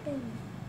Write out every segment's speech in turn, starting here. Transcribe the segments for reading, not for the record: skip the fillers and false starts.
happened?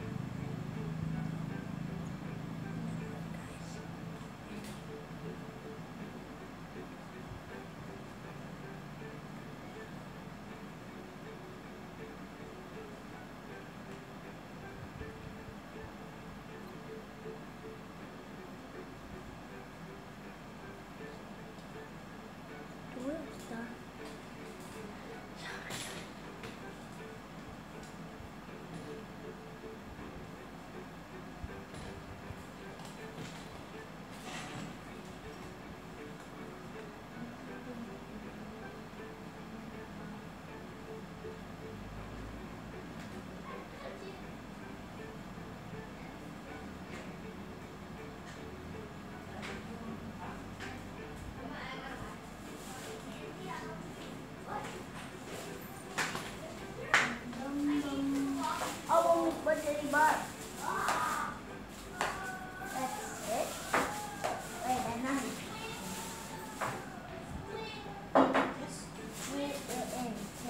Oh, what's any bar? That's it. Wait, and then squeeze it in.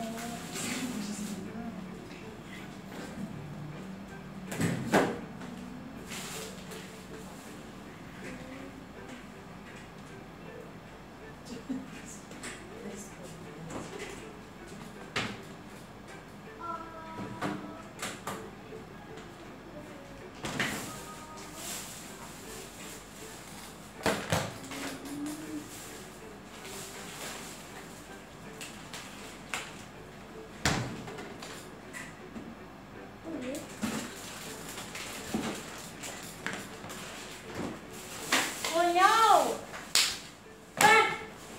Oh no! Ah!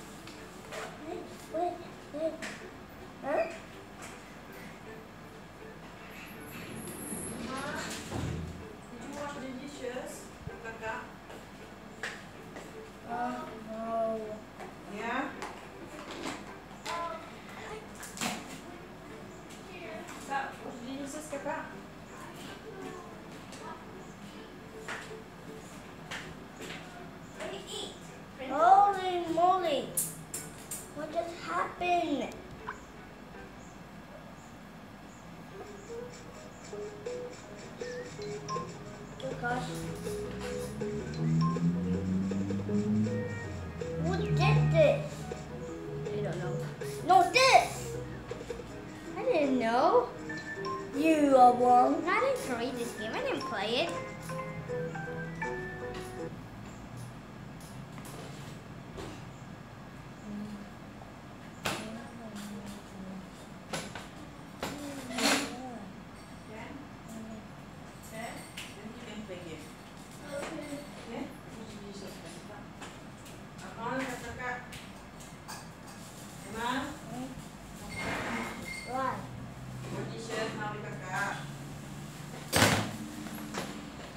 Wait. Huh? Did you wash the dishes, Kaka? No. Yeah? Stop. Wash the dishes, Kaka. Holy moly! What just happened? Oh gosh. Who did this? I don't know. No, this! I didn't know. You are wrong. I didn't create this game. I didn't play it. Why?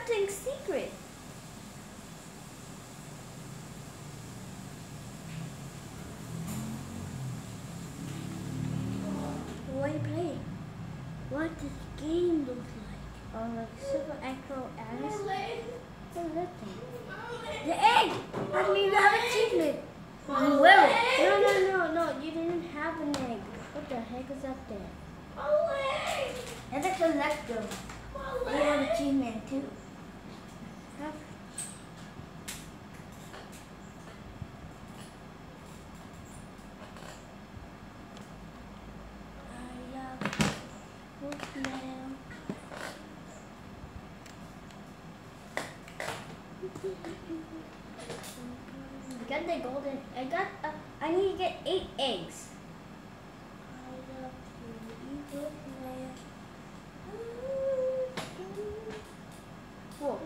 something secret. What are you playing? What does this game look like? Oh, like Super Echo Alice? What's that thing? The egg! That means you have achievement. Where? No. You didn't have an egg. What the heck is up there? That's a collector. You have achievement too. I need to get 8 eggs. Whoa.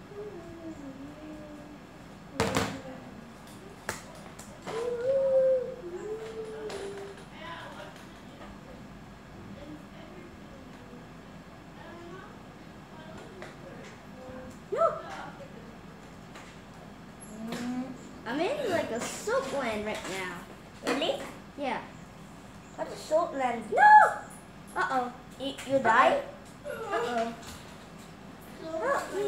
No. I'm in like a soap land right now. Really? Yeah. What's a soap land? No! Uh-oh. You die? Uh-oh. Help me.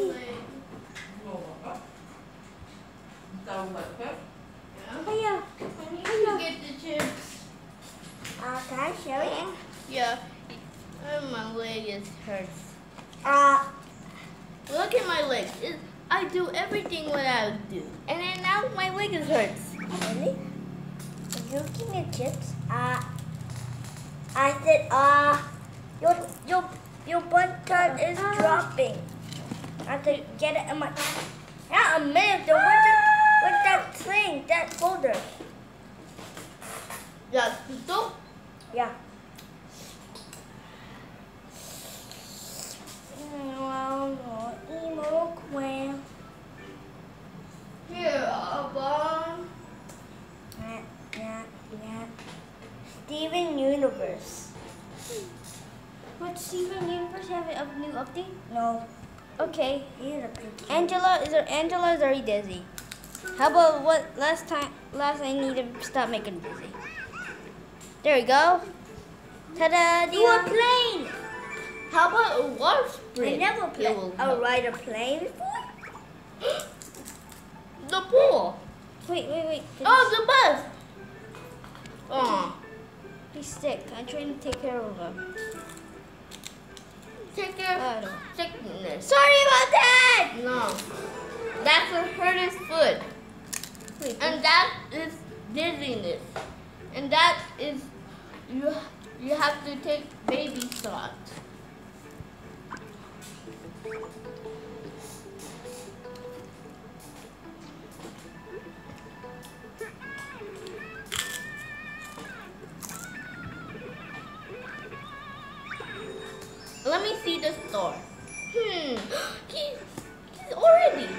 Hiya. You get the chips. Can I show it? Yeah. My leg hurts. Look at my leg. I do everything what I do. And then now my leg hurts. Really? You give me chips? I said, your butt cut is dropping. I have to get it in my... Not a minute, though. What's that thing, that folder? Yeah, so Yeah. Emo Quail. here, Abba. Yeah. Steven Universe. Would Steven Universe have a new update? No. Okay. Angela's already dizzy. How about last I need to stop making dizzy. There we go. Ta-da! You were playing. How about a water spring? I never played a ride a plane before. The pool. Wait. Oh, the bus. Oh. He's sick. I'm trying to take care of him. Take care I of don't. sickness. Sorry about that. No. That's what hurt his foot. Wait, And that is dizziness. And that is you have to take baby shots. Let me see the store. He's already.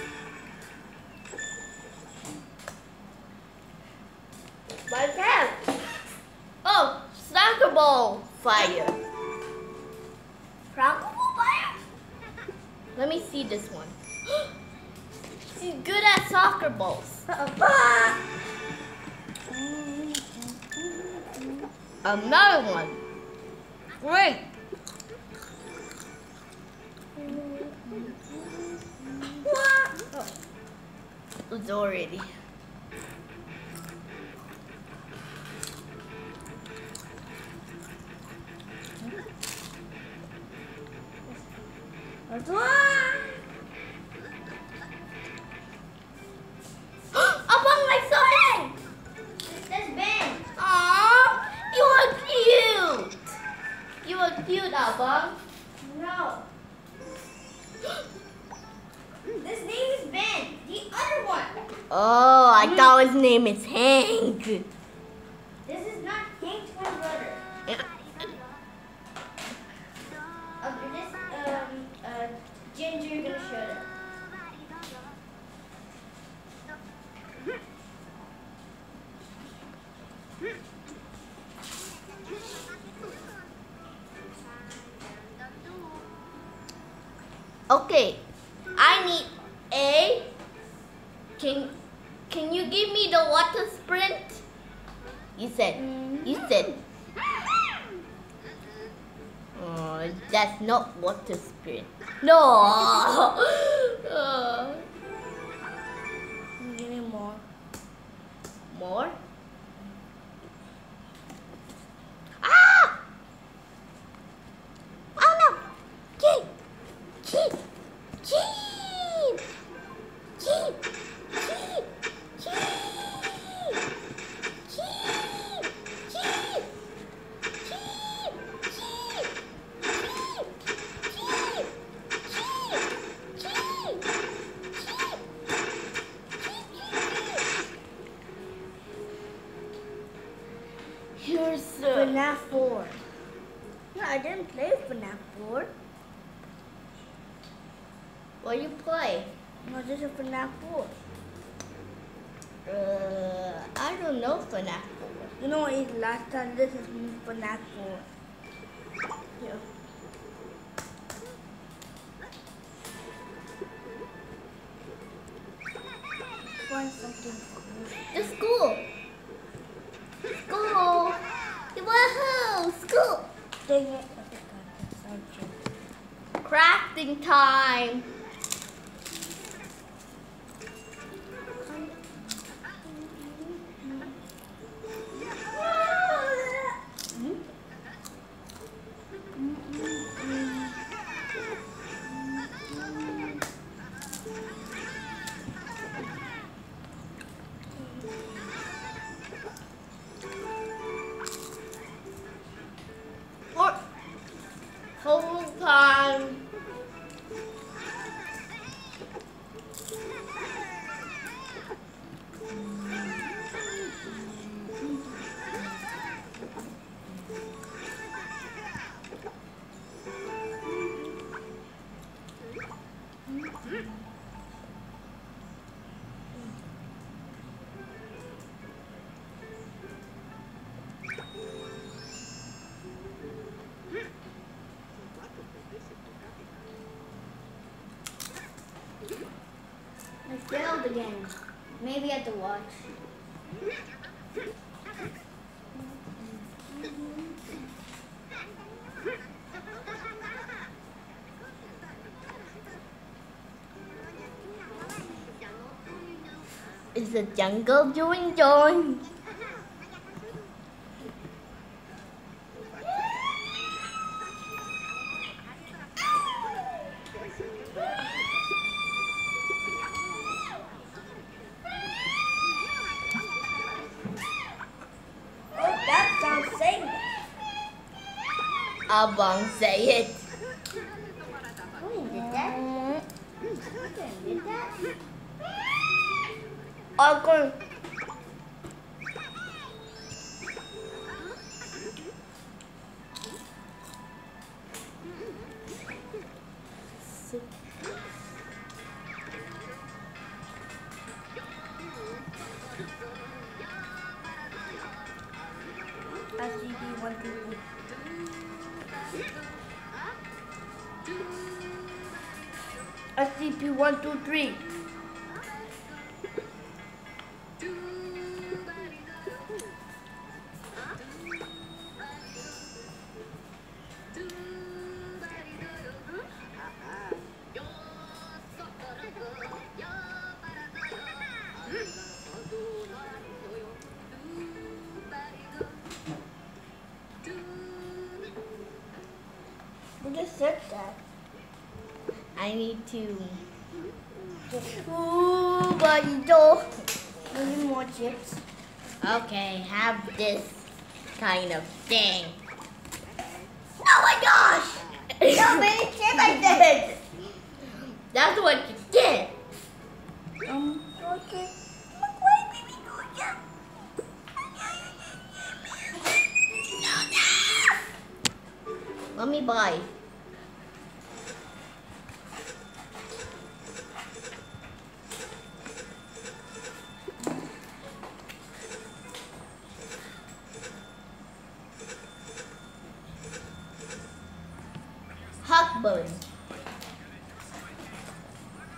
What's that? Oh, soccer ball fire. Soccer ball fire? Let me see this one. He's good at soccer balls. Another one. Great. Oh. It's already. Abang, I saw him. That's Ben. Aww, you are cute, Abang. No. This name is Ben. The other one. Oh, I thought his name is Hank. This is not Hank's twin brother. This Ginger, you're gonna show them. Okay, I need a. Can you give me the water sprint? You said. You said. Oh, that's not water sprint. No. Give me more. More? Ah! Oh no! Jeep! Jeep! Jeep! Jeep! Jeep! Jeep! Jeep! Jeep! Here's FNAF 4. No, I didn't play FNAF 4. What you play? No, this is FNAF 4. I don't know FNAF 4. You know what? Last time this is FNAF 4. Here. Find something cool. The school. School. Woohoo! School. Dang it. I forgot. Crafting time. Whole time. I failed again. Maybe I have to watch. It's the jungle doing John. Oh, that sounds safe. Abang say it. Oh, you did that? Okay, did that? Okay. SCP 1 2 3. SCP 1 2 3. Who just said that? I need to. Ooh, bundle. We need more chips. Okay, have this kind of thing. Oh my gosh! How many chips I did? That's what you did. Okay. Let me buy. Hot burn.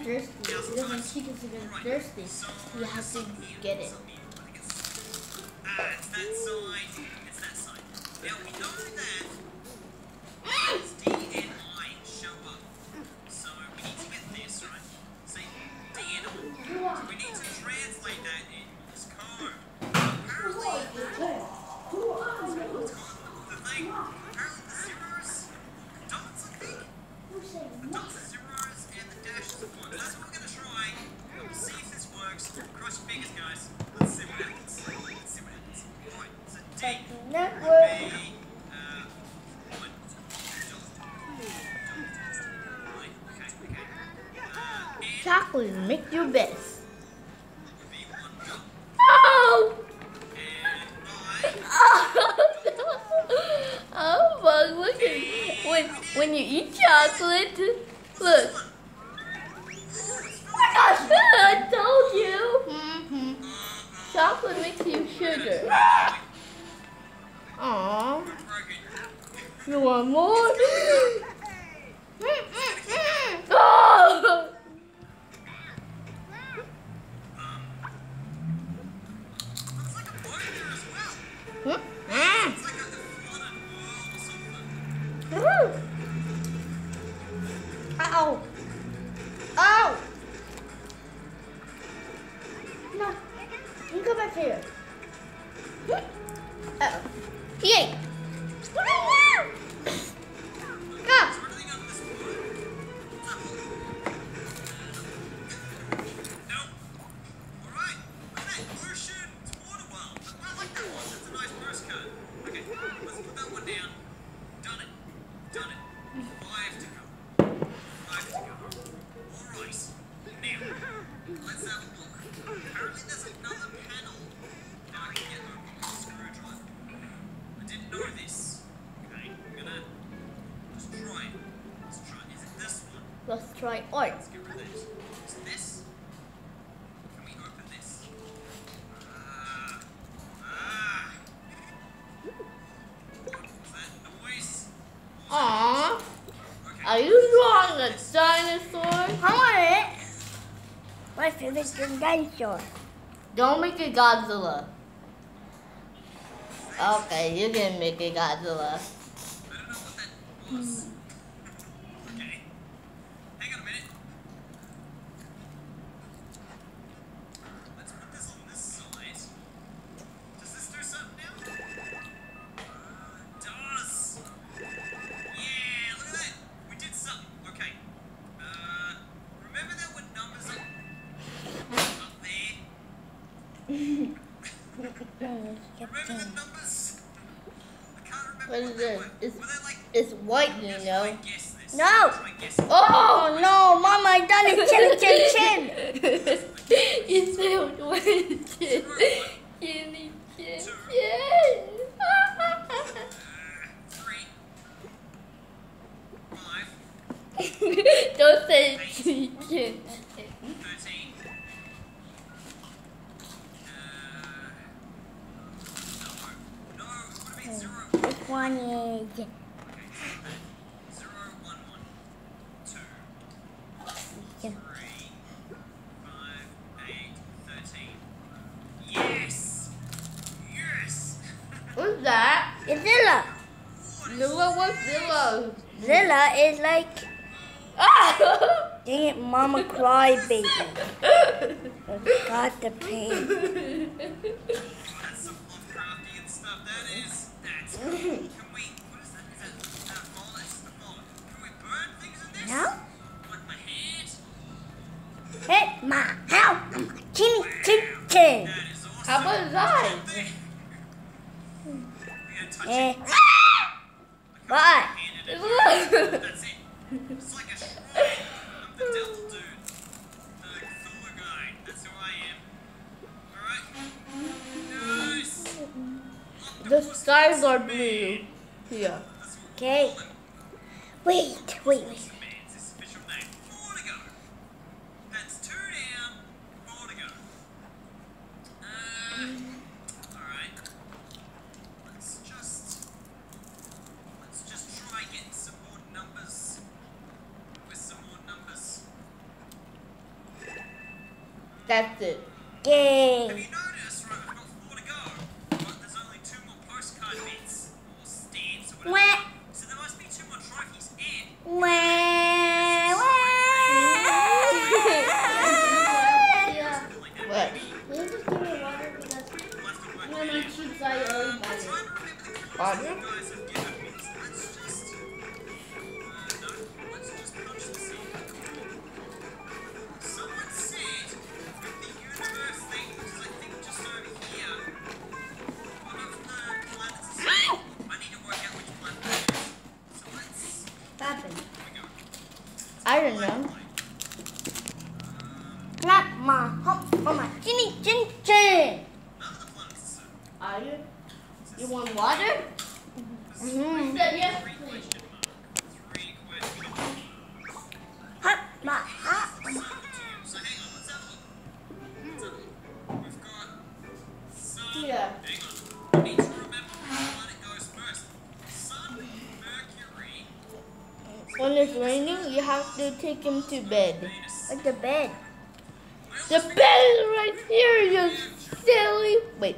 thirsty. Because when chickens are getting thirsty, you have to get it. It's that side. It's that side. Now we know that it's DNI show up. So we need to get this, right? Say DNI. So we need to translate that in this code. Apparently, the thing, apparently the zeros, dots, I think. The dots are zeros and the dashes are ones. That's what we're going to try. We'll see if this works. Cross your fingers, guys. Let's see what happens. Let's see what happens. Alright, so D would be, one. Right, okay. N Chocolate, make your best. would be one dot. Oh! And I Oh, but look at when you eat chocolate. Look. I told you. Chocolate makes you sugar. Aww. You want more? Oh! looks like a boat there as well. It's like a flooded world or something. Ow! Ow! No, you go back here. Uh-oh. Yay! Go! Is everything on this boat? Nope. Alright. Look at that. Ocean. It's water world. I like that one. That's a nice postcard. Okay. Let's put that one down. Done it. Done it. 5 to go. 5 to go. Alright. Now, let's have a look. Apparently there's another panel that I can get open with a screwdriver. I didn't know this. Okay. I'm gonna just try it. Let's try it. Is it this one? Let's try art. Let's get rid of this. Is it this? Can we open this? What's that noise? Aww. Okay. Are you drawing a dinosaur? I want it. My favorite dinosaur. Don't make it Godzilla. Okay, you can make it Godzilla. I don't know what that was. Okay. Hang on a minute. Let's put this on this side. Does this do something now? It does. Yeah, look at that. We did something. Okay. Remember there were numbers up there? Remember the numbers? I can't remember What is what they this? were. It's, Were they like... it's white, you Try know. and guess this. No. Try and guess it. Oh! No, Mama, I done it. Chin. You said what is it? Chinny chin chin. 3, 5, Don't say chinny chin. 13. No, it would have been 0. Which one is? Okay, 0, 1, 1, 2, 3, 5, 8, 13. Yes! Yes! What's that? It's Zilla. Zilla, what's Zilla? Zilla is like, Ah! dang it, Mama cry baby. Got the pain. That's some Lovecraftian stuff. That is. That's cool. Can we. What is that? Is that a ball? That's just a ball. Can we burn things in this? No? Like my hand? Hit my house. Chin. That is awesome. How about his eyes? Something. We gotta touch Eh. it. What? Hand it in. Look. That's it. It's like a shrine. I'm the devil dude. The Cthulhu guy. That's who I am. Alright. Nice. The skies are blue. Yeah. That's what Okay. Wait. Man's his official name. 4 to go. That's 2 down. 4 to go. Alright. Let's just try getting some more numbers. With some more numbers. That's it. Have Yay. you noticed, right, we've got 4 to go, but there's only 2 more postcard bits, or stamps, or whatever. Wah, So there must be 2 more trophies, and wah, wah. Yeah. like that, What? maybe Can you just give me water because we'll have to work how it many out. cheats I owe I'm trying to remember the clues Water? that you guys have given me, so let's just, no, let's just punch this in. Someone said that the universe thing, which is I think just over here, one of the planets is here. I need to work out which planet it is. So let's, Happened. here we go. I don't know. Clap my hop on my chinny chin chin. None of the planets are Are you? You want water? Mm-hmm. You said yes. 3 question mark. 3 question mark. Hop my hop. So hang on, let's have a look. Let's have a look. We've got Sun. Yeah. Hang on. We need to remember which planet goes first. Sun, Mercury, When it's raining, you have to take him to bed. Venus. Like the bed. The bed is right here, you silly. Wait.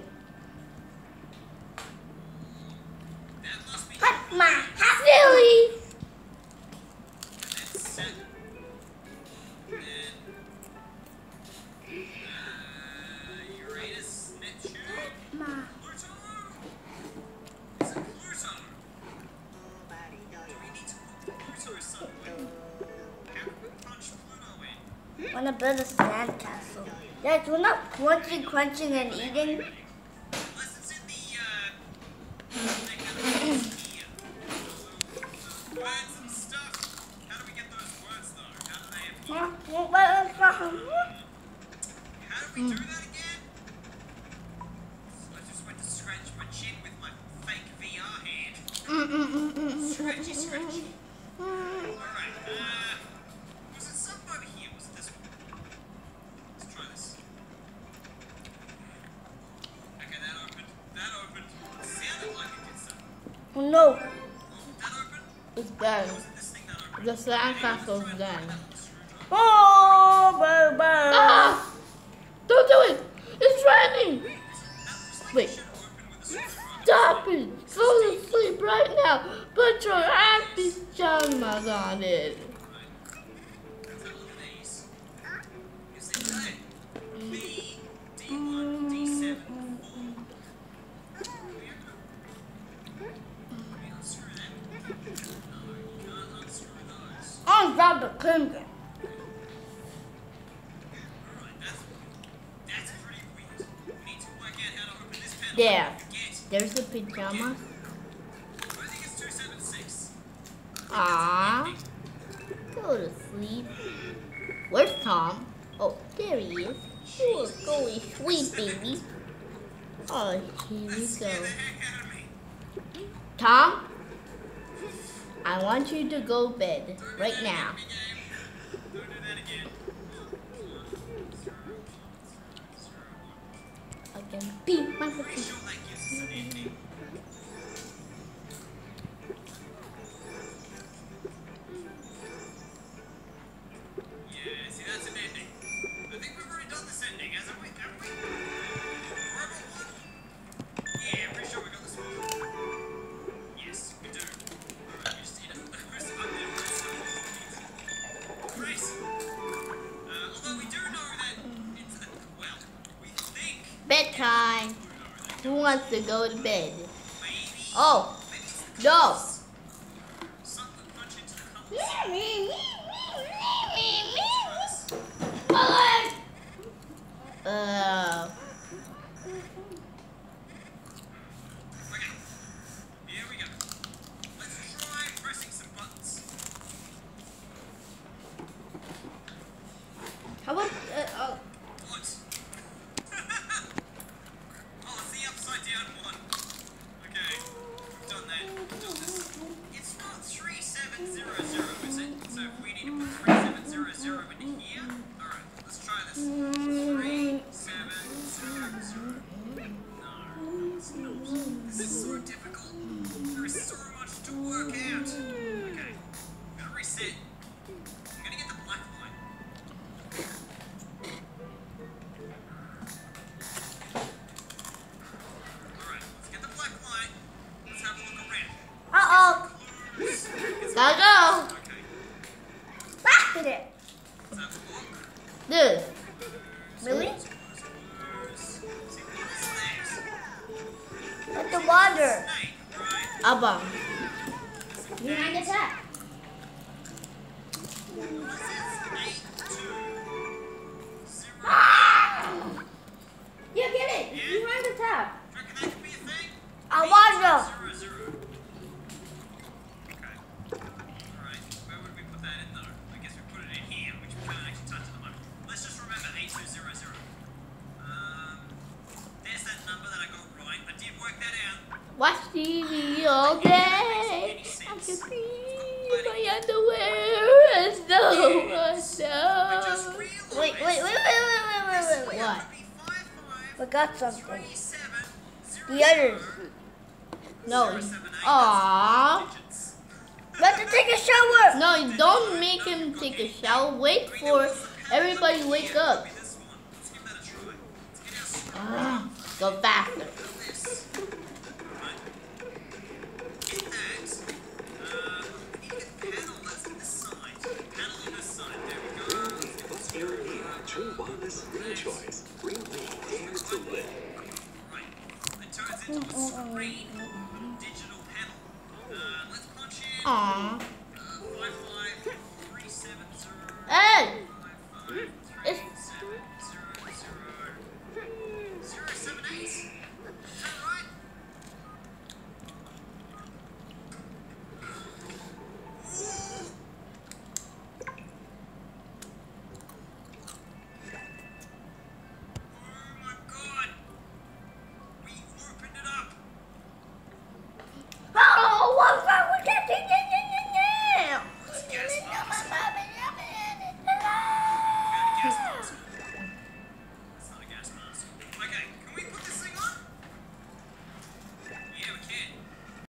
That must be Hop my hop. Silly. and Saturn. And Uranus, Neptune, My. Pluto. Is it Pluto? Do we need to put Pluto somewhere? How can we punch Pluto in? Wanna build a sand castle. Dad, we're not crunching and eating. Unless it's in the words and stuff. How do we get those words though? How do they appear? How do we do that again? I just went to scratch my chin with my fake VR hand. Scratchy, scratchy. Alright, was it something over here? Was it this one? Let's try this. Okay, that opened. That opened. Sounded like it did something. Oh no. Oh, that opened. It's done. Was it this thing that opened? The sandcastle's done. Oh, bye bye. Ah! Don't do it! It's raining! That looks like Wait. it should open with a screwdriver. Stop it! Go to sleep right now! Put your happy pajamas on it. Let's have a look at these. Is it that? B, D1, D7, 4. Can we unscrew them? No, you can't unscrew those. On grab the kingdom. Alright, that's pretty weird. We need to work out how to open this panel. There. Forget. There's the pajamas. I think it's 276. Aww. Go to sleep. Where's Tom? Oh, there he is. You are going sweet, baby. Oh, here we Scare go. the heck out of me. Tom, I want you to go bed right now. Don't do that again. I can beat my Pretty sure that gives us an ending. Yeah, see, that's an ending. I think we've already done this ending, hasn't we? Haven't we? Robot 1? Yeah, pretty sure we got this one. Yes, we do. Alright, we just need a Grace. Although we do know that it's well, we think bedtime. Who wants to go to bed? maybe Oh, maybe it's the no. compass. Something punch into the compass. Try this. Okay, here we go. Let's try pressing some buttons. How about What? Oh, it's the upside down one. Okay, we've done that. We've done this. It's not 3700, is it? So if we need to put 3700 into here. Alright, let's try this. 3700. Gotta go. Okay. Back to it. Does that work? This. Really? See, what is this? With the water. Snake, right? Abang. Behind the tap. What is this? 8, 2, 0. Yeah, get it. Yeah? Behind the tap. Do you reckon that could be a thing? A water. 0, 0. Okay. Alright. Where would we put that in though? I guess we put it in here, which we can't actually touch at the moment. Let's just remember 8200. There's that number that I got right. I did work that out. Watch TV all day. I can see my underwear and no. I just realized. Wait. What? Forgot something. The others. No. Aww. Let him take a shower. No, don't make him take a shower. Wait for everybody to wake up. Let's give that a try. Let's get our Go faster. this. Right. Get that. We need to get the panel that's this side. Panel on this side. There we go. Let's get this Here again, true wireless, real choice. Real dare to live. right. It turns into a screen digital panel. Let's punch in Aww. 55370. Hey, it's